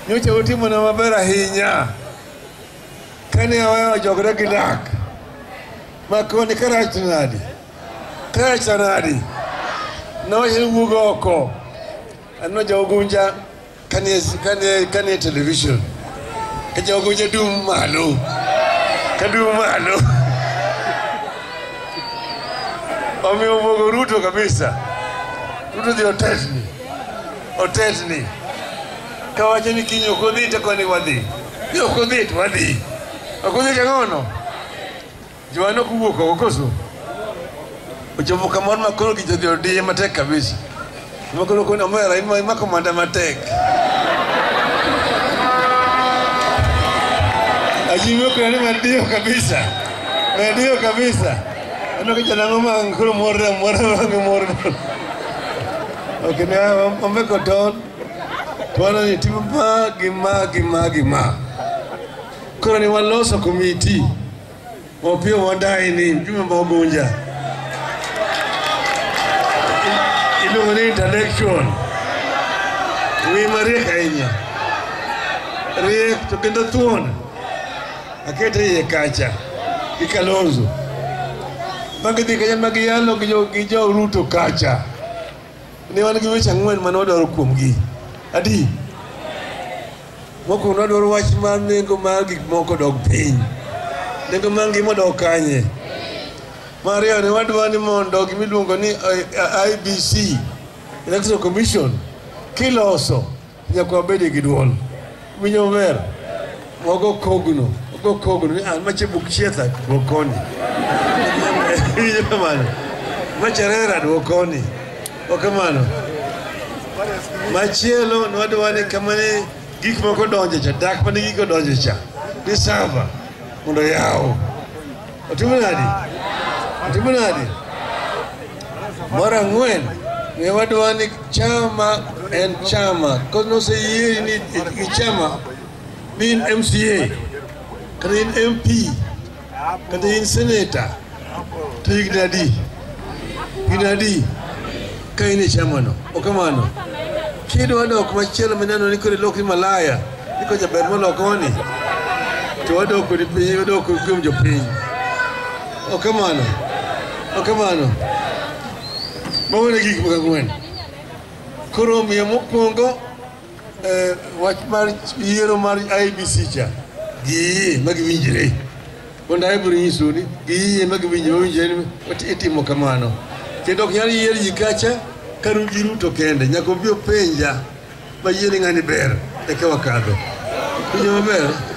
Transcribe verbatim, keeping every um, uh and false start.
nyocha utimo na maber ahinya kane awayo jogre gidak makoni karach nadi karach nadi no yugo oko ano jo Ugunja kane kane kane television ke jo Ugunja dum malo kadum malo Omi umogo Ruto kabisa. Ruto di otetni. Otetni. Kawacha ni kinyo kodhita kwa ni wadhi. Yo kodhita wadhi. Akodhita ngono. Jwano kubuka ukoso. Uchovu kamon makoro kijodhi odiye matek kabisa. Makoro kuni amwera ima ima komanda matek. Ajimyo kuna ni madio kabisa. Madio kabisa. Ano que ya no me acuerdo morre morre morre morre. Okay, na ambe koton. Tuana ni timu magi magi magi ma. Kuna ni waloso committee. Wapio wadai ni mjume Ugunja. Ilo ni intellectual. We maria kainya. Rie tukenda tuona. Akete ye kacha. Ikalonzo. Magdi kaya magiyalo gijo gijo Ruto kacha. Ni wan gi weche ang'wen mane wadwaro kuomgi. Adi. Moko wadwaro wach mar nengo mar gik moko dog piny. Nengo mar ngima dog kanye. Maria ne wadwaro ni mondo gimiluongo ni I B C Electoral Commission kiloso nyaka bede gi duol. Winyo ber. Mogo kogno. Mogo kogno ni an mache buk chietha bokoni. Mano, macharera duokoni. Okamano. Machielo nwadwani kamane gik moko donje cha dak mane gik donje cha. Ni sava mondo yao. Otimo nadi? Otimo nadi? Mara ngwen ne wadwani chama en chama kono se yiri ni chama bin M C A kadin M P kadin senator Tignadi, Ginadi, Kaini Chamano, Okamano. Kido ado kuma chelo menano niko ni loki Malaya, niko ja bermo lokoni. Tuwado kuri pinyi, wado kuri kumjo pinyi. Okamano, Okamano. Mawene giki mga ngwen. Kuro miya mokongo, wach mar yero mar I B C cha. Giye, magi winjire. Wanda ai buri yisuni giye magi winje winje ni itimo kamano kendo nyari yeri yikacha karu Ruto kende nyako bio penja ba yeri ngani ber e ka wakado kunyo maber